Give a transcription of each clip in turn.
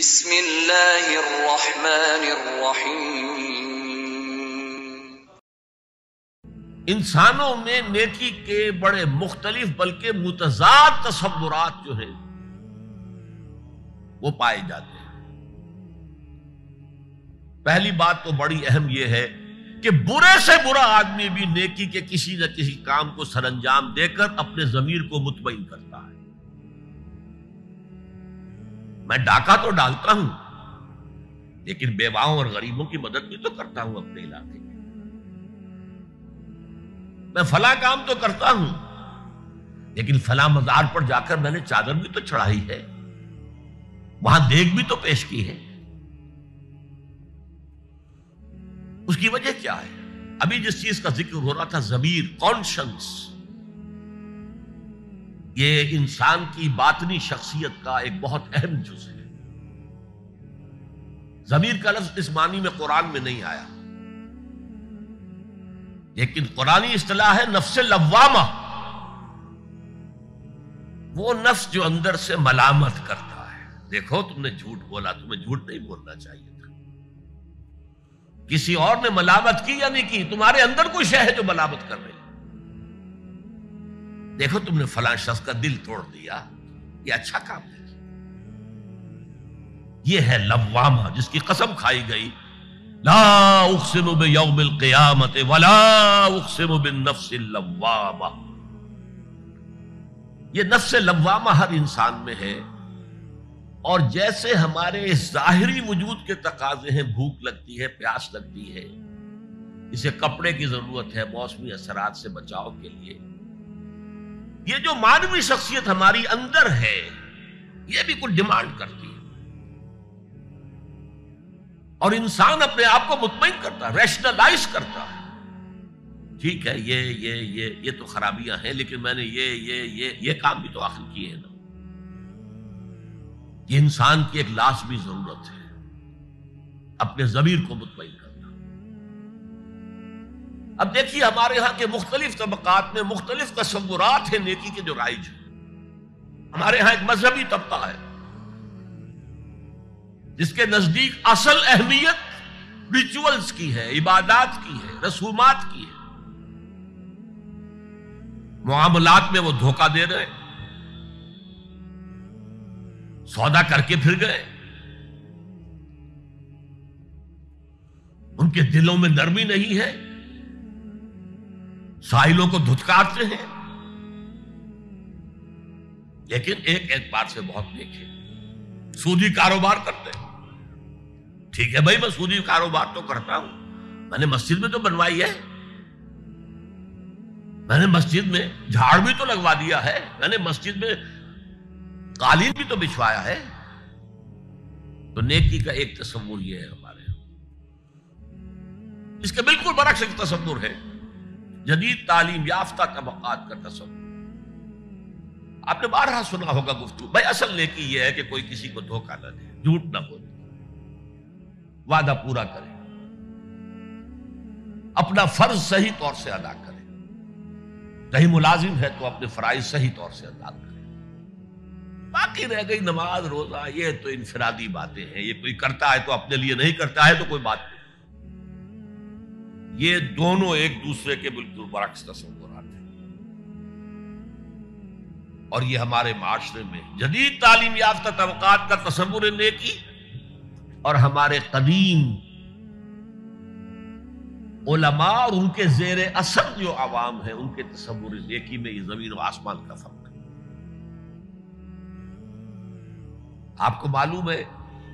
بسم اللہ الرحمن الرحیم۔ انسانوں میں نیکی کے بڑے مختلف بلکہ متضاد تصورات جو ہیں وہ پائے جاتے ہیں۔ پہلی بات تو بڑی اہم یہ ہے کہ برے سے برا آدمی بھی نیکی کے کسی نہ کسی کام کو سر انجام دے کر اپنے ضمیر کو مطمئن کرتا ہے۔ میں ڈاکہ تو ڈالتا ہوں لیکن بیواؤں اور غریبوں کی مدد بھی تو کرتا ہوں اپنے علاقے میں۔ میں فلاں کام تو کرتا ہوں لیکن فلاں مزار پر جا کر میں نے چادر بھی تو چڑھائی ہے، وہاں دیگ بھی تو پیش کی ہے۔ اس کی وجہ کیا ہے؟ ابھی جس چیز کا ذکر ہو رہا تھا، ضمیر، کانشنس، یہ انسان کی باطنی شخصیت کا ایک بہت اہم جز ہے۔ ضمیر کا لفظ اس معنی میں قرآن میں نہیں آیا، لیکن قرآنی اصطلاح ہے نفس لوامہ، وہ نفس جو اندر سے ملامت کرتا ہے۔ دیکھو تم نے جھوٹ بولا، تمہیں جھوٹ نہیں بولنا چاہیے تھا، کسی اور نے ملامت کی یا نہیں کی، تمہارے اندر کوئی شے ہے جو ملامت کر رہی۔ دیکھو تم نے فلاں شخص کا دل توڑ دیا، یہ اچھا کام نہیں۔ یہ ہے لوامہ، جس کی قسم کھائی گئی، لا اقسم بیوم القیامت ولا اقسم بالنفس اللوامہ۔ یہ نفس لوامہ ہر انسان میں ہے، اور جیسے ہمارے ظاہری وجود کے تقاضے ہیں، بھوک لگتی ہے، پیاس لگتی ہے، اسے کپڑے کی ضرورت ہے موسمی اثرات سے بچاؤ کے لیے، یہ جو مانوی شخصیت ہماری اندر ہے یہ بھی کچھ ڈیمانڈ کرتی ہے، اور انسان اپنے آپ کو مطمئن کرتا ہے، ریشنلائز کرتا ہے۔ ٹھیک ہے، یہ تو خرابیاں ہیں، لیکن میں نے یہ کام بھی تو آخر کیے ہیں نا۔ یہ انسان کی ایک لازمی ضرورت ہے، اپنے ضمیر کو مطمئن کرنا۔ اب دیکھیے ہمارے ہاں کے مختلف طبقات میں مختلف تصورات ہیں نیکی کے جو رائج ہیں۔ ہمارے ہاں ایک مذہبی طبقہ ہے جس کے نزدیک اصل اہمیت ریچولز کی ہے، عبادات کی ہے، رسومات کی ہے۔ معاملات میں وہ دھوکہ دے رہے ہیں، سودا کر کے پھر گئے، ان کے دلوں میں نرمی نہیں ہے، سائلوں کو دھتکارتے ہیں، لیکن ایک اعتبار سے بہت نیک ہے، سودی کاروبار کرتے ہیں۔ ٹھیک ہے بھائی، میں سودی کاروبار تو کرتا ہوں، میں نے مسجد میں تو بنوائی ہے، میں نے مسجد میں جھاڑ بھی تو لگوا دیا ہے، میں نے مسجد میں قالین بھی تو بچھوایا ہے۔ تو نیکی کا ایک تصور یہ ہے ہمارے، اس کے بالکل برعکس ایک تصور ہے جدید تعلیم یافتہ طبقات کا تصور۔ آپ نے بارہا سنا ہوگا گفتگو، بھائی اصل نیکی یہ ہے کہ کوئی کسی کو دھوکہ نہ دے، جھوٹ نہ بولے، وعدہ پورا کرے، اپنا فرض صحیح طور سے ادا کرے، کہیں ملازم ہے تو اپنے فرائض صحیح طور سے ادا کرے۔ باقی رہ گئی نماز روزہ، یہ تو انفرادی باتیں ہیں، یہ کوئی کرتا ہے تو اپنے لیے، نہیں کرتا ہے تو کوئی بات نہیں۔ یہ دونوں ایک دوسرے کے بالکل برعکس تصورات ہیں، اور یہ ہمارے معاشرے میں جدید تعلیم یافتہ طبقات کا تصور نیکی اور ہمارے قدیم علماء اور ان کے زیر اثر جو عوام ہیں ان کے تصور نیکی میں یہ زمین و آسمان کا فرق ہے۔ آپ کو معلوم ہے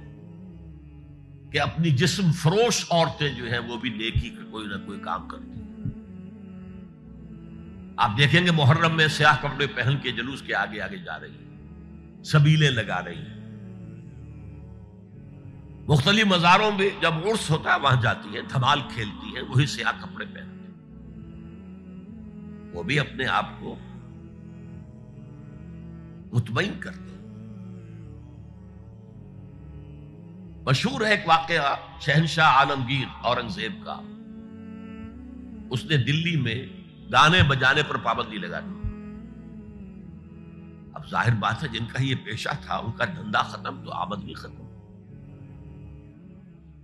کہ اپنی جسم فروش عورتیں جو ہیں وہ بھی نیکی کا کوئی نہ کوئی کام کرتی ہیں۔ آپ دیکھیں گے محرم میں سیاہ کپڑے پہن کے جلوس کے آگے آگے جا رہی ہیں، سبیلیں لگا رہی ہیں، مختلف مزاروں میں جب عرس ہوتا ہے وہاں جاتی ہیں، دھمال کھیلتی ہیں، وہی سیاہ کپڑے پہنتے ہیں، وہ بھی اپنے آپ کو مطمئن کرتے ہیں۔ مشہور ہے ایک واقعہ شہنشاہ عالمگیر اورنگزیب کا، اس نے دلی میں گانے بجانے پر پابندی لگا دی۔ اب ظاہر بات ہے جن کا یہ پیشہ تھا ان کا دھندا ختم تو آمدنی ختم،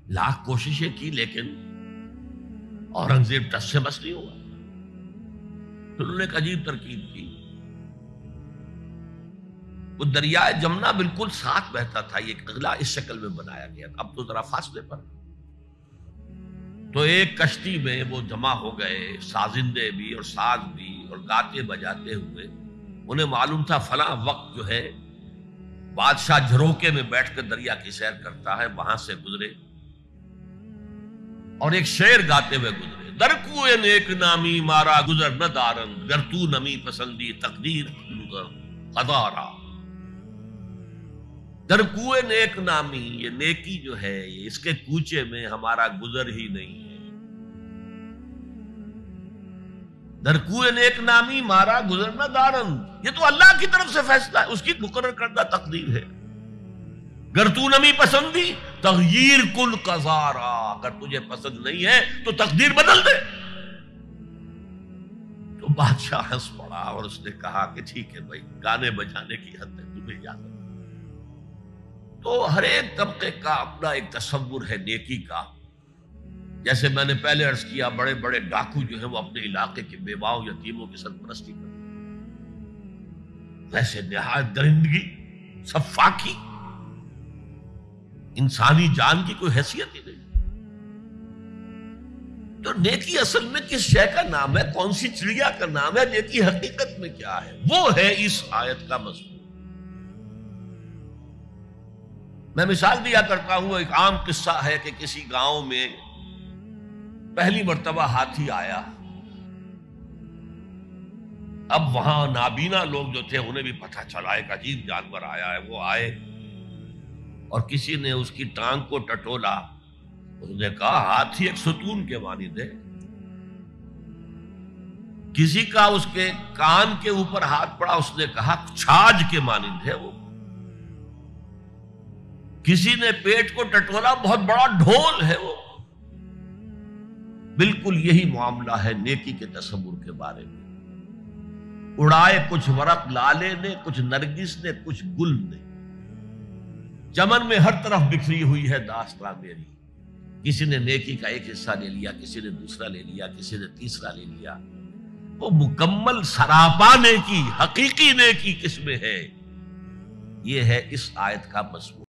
لاکھ کوششیں کی لیکن اورنگزیب ٹس سے بس نہیں ہوا. تو انہوں نے ایک عجیب ترکیب کی. وہ دریائے جمنا بالکل ساتھ بہتا تھا, یہ قلعہ اس شکل میں بنایا گیا, اب تو ذرا فاصلے پر. تو ایک کشتی میں وہ جمع ہو گئے, سازندے بھی اور ساز بھی, اور گاتے بجاتے ہوئے. انہیں معلوم تھا فلاں وقت جو ہے بادشاہ جھروکے میں بیٹھ کر دریا کی سیر کرتا ہے, وہاں سے گزرے اور ایک شعر گاتے ہوئے گزرے. در کوئے نیک نامی مارا گزر نہ دارن, گر تو نمی پسندی تقدیر قدارا. در کوئے نیک نامی, یہ نیکی جو ہے اس کے کوچے میں ہمارا گزر ہی نہیں ہے. در کوئے نیک نامی مارا گزر نہ دارن, یہ تو اللہ کی طرف سے فیصلہ ہے, اس کی مقرر کردہ تقدیر ہے. گر تو نمی پسندی تغییر کل قزارا, اگر تجھے پسند نہیں ہے تو تقدیر بدل دے. تو بادشاہ ہنس پڑا اور اس نے کہا کہ ٹھیک ہے بھائی, گانے بجانے کی حد تک تمہیں اجازت. تو ہر ایک طبقے کا اپنا ایک تصور ہے نیکی کا. جیسے میں نے پہلے عرض کیا, بڑے بڑے ڈاکو جو ہیں وہ اپنے علاقے کے بیواؤں یتیموں کی سرپرستی کرتے ہیں, ویسے نہایت درندگی, صفاکی, انسانی جان کی کوئی حیثیت ہی نہیں. تو نیکی اصل میں کس شے کا نام ہے, کون سی چڑیا کا نام ہے, نیکی حقیقت میں کیا ہے, وہ ہے اس آیت کا مضمون. میں مثال دیا کرتا ہوں, ایک عام قصہ ہے کہ کسی گاؤں میں پہلی مرتبہ ہاتھی آیا. اب وہاں نابینا لوگ جو تھے انہیں بھی پتہ چلا ایک عجیب جانور آیا ہے. وہ آئے اور کسی نے اس کی ٹانگ کو ٹٹولا. اس نے کہا ہاتھی ایک ستون کے مانند ہے. کسی کا اس کے کان کے اوپر ہاتھ پڑا, اس نے کہا چھاج کے مانند ہے وہ. کسی نے پیٹ کو ٹٹولا, بہت بڑا ڈھول ہے وہ. بالکل یہی معاملہ ہے نیکی کے تصور کے بارے میں. اڑائے کچھ ورق لالے نے, کچھ نرگس نے, کچھ گل نے, چمن میں ہر طرف بکھری ہوئی ہے داستان میری. کسی نے نیکی کا ایک حصہ لے لیا, کسی نے دوسرا لے لیا, کسی نے تیسرا لے لیا. وہ مکمل سراپا نیکی, حقیقی نیکی کس میں ہے, یہ ہے اس آیت کا مضمون.